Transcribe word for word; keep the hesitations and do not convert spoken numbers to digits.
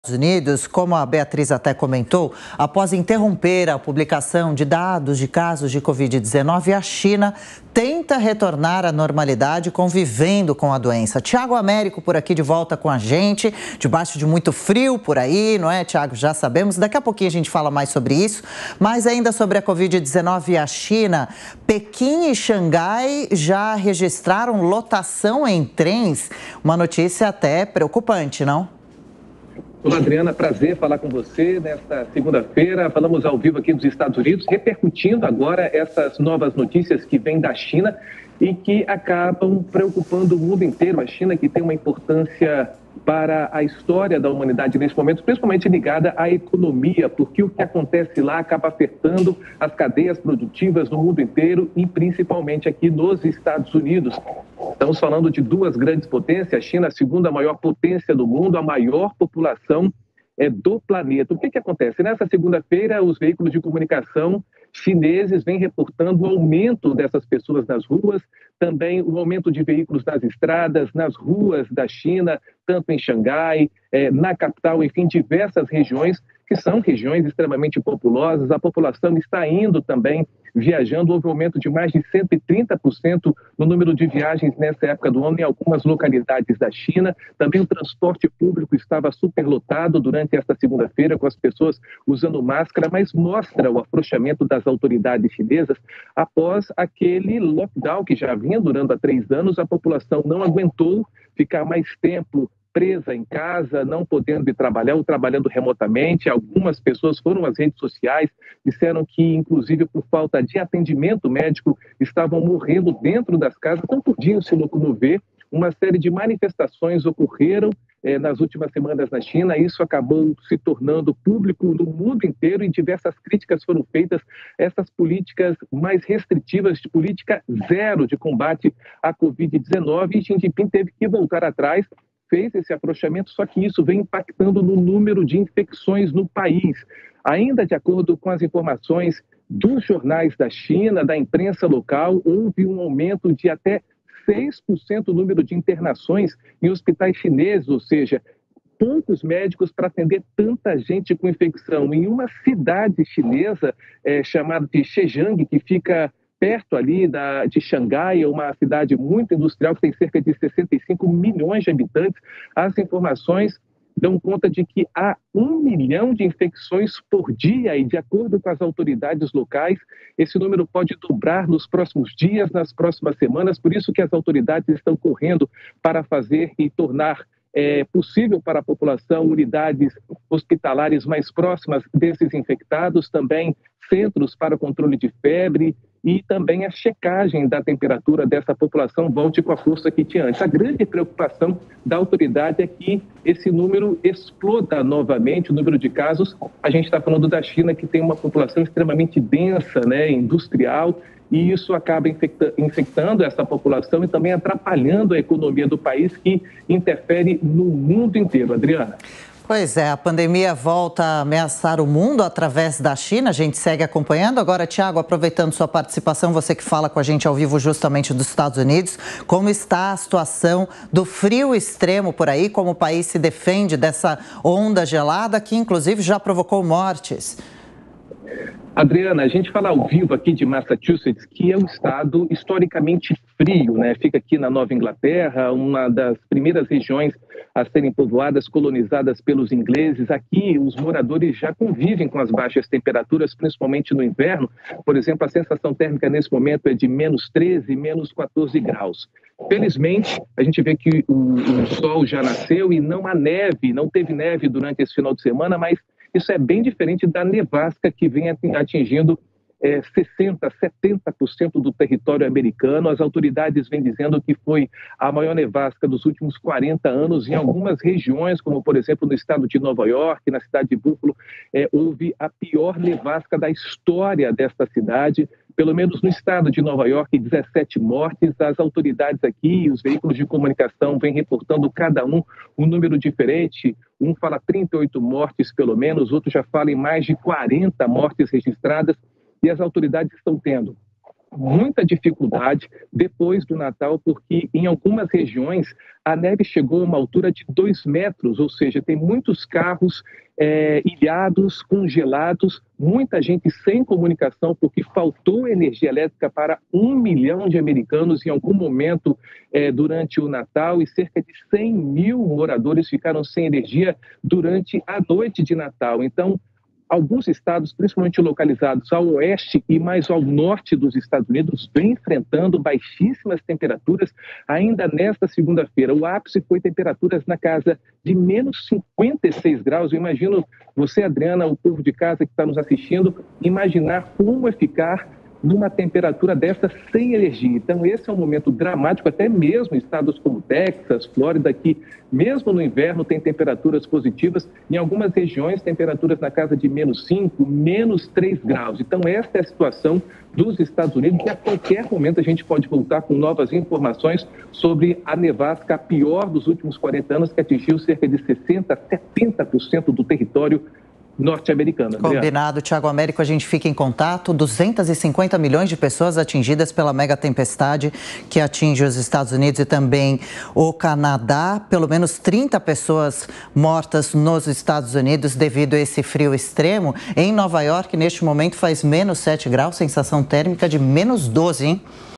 Estados Unidos, como a Beatriz até comentou, após interromper a publicação de dados de casos de covid dezenove, a China tenta retornar à normalidade convivendo com a doença. Tiago Américo por aqui de volta com a gente, debaixo de muito frio por aí, não é, Tiago? Já sabemos, daqui a pouquinho a gente fala mais sobre isso, mas ainda sobre a covid dezenove e a China, Pequim e Xangai já registraram lotação em trens, uma notícia até preocupante, não? Olá, Adriana, prazer falar com você nesta segunda-feira. Falamos ao vivo aqui dos Estados Unidos, repercutindo agora essas novas notícias que vêm da China e que acabam preocupando o mundo inteiro. A China, que tem uma importância para a história da humanidade nesse momento, principalmente ligada à economia, porque o que acontece lá acaba afetando as cadeias produtivas no mundo inteiro e principalmente aqui nos Estados Unidos. Estamos falando de duas grandes potências, a China, a segunda maior potência do mundo, a maior população é, do planeta. O que que acontece? Nessa segunda-feira, os veículos de comunicação chineses vêm reportando o aumento dessas pessoas nas ruas, também o aumento de veículos nas estradas, nas ruas da China, tanto em Xangai, eh, na capital, enfim, diversas regiões que são regiões extremamente populosas. A população está indo também, viajando. Houve um aumento de mais de cento e trinta por cento no número de viagens nessa época do ano em algumas localidades da China. Também o transporte público estava superlotado durante esta segunda-feira, com as pessoas usando máscara, mas mostra o afrouxamento das autoridades chinesas após aquele lockdown que já vinha durando há três anos. A população não aguentou ficar mais tempo presa em casa, não podendo ir trabalhar ou trabalhando remotamente. Algumas pessoas foram às redes sociais, disseram que, inclusive, por falta de atendimento médico, estavam morrendo dentro das casas, não podiam se locomover. Uma série de manifestações ocorreram eh, nas últimas semanas na China. Isso acabou se tornando público no mundo inteiro e diversas críticas foram feitas a essas políticas mais restritivas, de política zero de combate à covid dezenove. E Xi Jinping teve que voltar atrás, fez esse afrouxamento, só que isso vem impactando no número de infecções no país. Ainda de acordo com as informações dos jornais da China, da imprensa local, houve um aumento de até seis por cento no número de internações em hospitais chineses, ou seja, poucos médicos para atender tanta gente com infecção. Em uma cidade chinesa é, chamada de Zhejiang, que fica perto ali da, de Xangai, uma cidade muito industrial que tem cerca de sessenta e cinco milhões de habitantes, as informações dão conta de que há um milhão de infecções por dia e, de acordo com as autoridades locais, esse número pode dobrar nos próximos dias, nas próximas semanas. Por isso que as autoridades estão correndo para fazer e tornar é possível para a população unidades hospitalares mais próximas desses infectados, também centros para o controle de febre e também a checagem da temperatura dessa população volte com a força que tinha antes. A grande preocupação da autoridade é que esse número exploda novamente, o número de casos. A gente está falando da China, que tem uma população extremamente densa, né, industrial, e isso acaba infecta- infectando essa população e também atrapalhando a economia do país, que interfere no mundo inteiro. Adriana. Pois é, a pandemia volta a ameaçar o mundo através da China, a gente segue acompanhando. Agora, Tiago, aproveitando sua participação, você que fala com a gente ao vivo justamente dos Estados Unidos, como está a situação do frio extremo por aí, como o país se defende dessa onda gelada que inclusive já provocou mortes? Adriana, a gente fala ao vivo aqui de Massachusetts, que é um estado historicamente frio, né? Fica aqui na Nova Inglaterra, uma das primeiras regiões a serem povoadas, colonizadas pelos ingleses. Aqui, os moradores já convivem com as baixas temperaturas, principalmente no inverno. Por exemplo, a sensação térmica nesse momento é de menos treze, menos quatorze graus. Felizmente, a gente vê que o, o sol já nasceu e não há neve, não teve neve durante esse final de semana, mas isso é bem diferente da nevasca que vem atingindo é, sessenta por cento, setenta por cento do território americano. As autoridades vêm dizendo que foi a maior nevasca dos últimos quarenta anos. Em algumas regiões, como por exemplo no estado de Nova York, na cidade de Buffalo, é, houve a pior nevasca da história desta cidade. Pelo menos no estado de Nova York, dezessete mortes. As autoridades aqui, os veículos de comunicação vêm reportando cada um um número diferente. Um fala trinta e oito mortes pelo menos, outro já fala em mais de quarenta mortes registradas. E as autoridades estão tendo muita dificuldade depois do Natal, porque em algumas regiões a neve chegou a uma altura de dois metros, ou seja, tem muitos carros é, ilhados, congelados, muita gente sem comunicação, porque faltou energia elétrica para um milhão de americanos em algum momento é, durante o Natal, e cerca de cem mil moradores ficaram sem energia durante a noite de Natal. Então, alguns estados, principalmente localizados ao oeste e mais ao norte dos Estados Unidos, vêm enfrentando baixíssimas temperaturas ainda nesta segunda-feira. O ápice foi temperaturas na casa de menos cinquenta e seis graus. Eu imagino você, Adriana, o povo de casa que está nos assistindo, imaginar como é ficar numa temperatura dessa sem energia. Então, esse é um momento dramático, até mesmo em estados como Texas, Flórida, que mesmo no inverno tem temperaturas positivas, em algumas regiões temperaturas na casa de menos cinco, menos três graus. Então, essa é a situação dos Estados Unidos, e a qualquer momento a gente pode voltar com novas informações sobre a nevasca, a pior dos últimos quarenta anos, que atingiu cerca de sessenta, setenta por cento do território norte-americana. Combinado, Thiago Américo, a gente fica em contato. duzentos e cinquenta milhões de pessoas atingidas pela mega tempestade que atinge os Estados Unidos e também o Canadá. Pelo menos trinta pessoas mortas nos Estados Unidos devido a esse frio extremo. Em Nova York, neste momento, faz menos sete graus, sensação térmica de menos doze, hein?